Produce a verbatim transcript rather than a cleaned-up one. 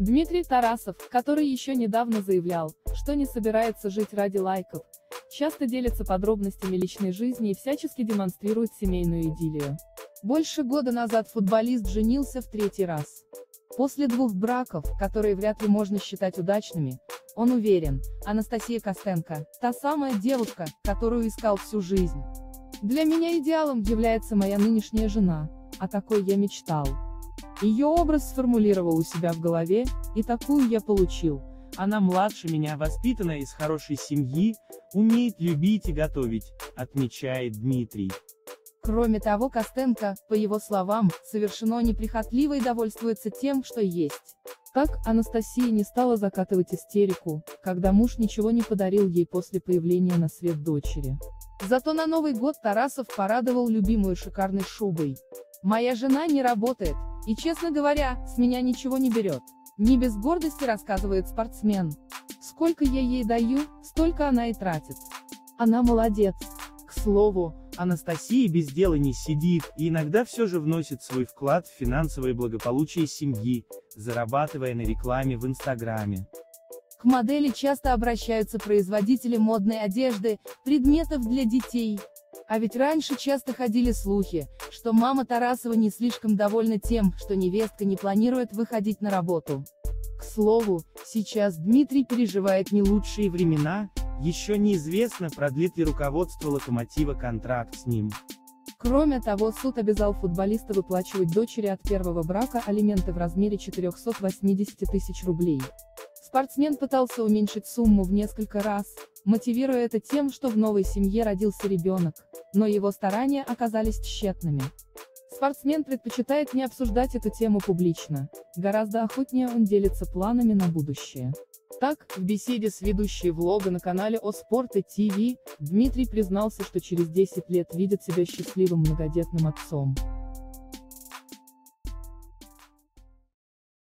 Дмитрий Тарасов, который еще недавно заявлял, что не собирается жить ради лайков, часто делится подробностями личной жизни и всячески демонстрирует семейную идиллию. Больше года назад футболист женился в третий раз. После двух браков, которые вряд ли можно считать удачными, он уверен, Анастасия Костенко – та самая девушка, которую искал всю жизнь. «Для меня идеалом является моя нынешняя жена, о такой я мечтал. Ее образ сформулировал у себя в голове, и такую я получил. Она младше меня, воспитана из хорошей семьи, умеет любить и готовить», — отмечает Дмитрий. Кроме того, Костенко, по его словам, совершенно неприхотливо и довольствуется тем, что есть. Так, Анастасия не стала закатывать истерику, когда муж ничего не подарил ей после появления на свет дочери. Зато на Новый год Тарасов порадовал любимую шикарной шубой. «Моя жена не работает, и, честно говоря, с меня ничего не берет. Не без гордости», — рассказывает спортсмен. «Сколько я ей даю, столько она и тратит. Она молодец». К слову, Анастасия без дела не сидит, и иногда все же вносит свой вклад в финансовое благополучие семьи, зарабатывая на рекламе в Инстаграме. К модели часто обращаются производители модной одежды, предметов для детей. А ведь раньше часто ходили слухи, что мама Тарасова не слишком довольна тем, что невестка не планирует выходить на работу. К слову, сейчас Дмитрий переживает не лучшие времена. Еще неизвестно, продлит ли руководство «Локомотива» контракт с ним. Кроме того, суд обязал футболиста выплачивать дочери от первого брака алименты в размере четырёхсот восьмидесяти тысяч рублей. Спортсмен пытался уменьшить сумму в несколько раз, мотивируя это тем, что в новой семье родился ребенок, но его старания оказались тщетными. Спортсмен предпочитает не обсуждать эту тему публично, гораздо охотнее он делится планами на будущее. Так, в беседе с ведущей влога на канале О Спорте ТВ, Дмитрий признался, что через десять лет видит себя счастливым многодетным отцом.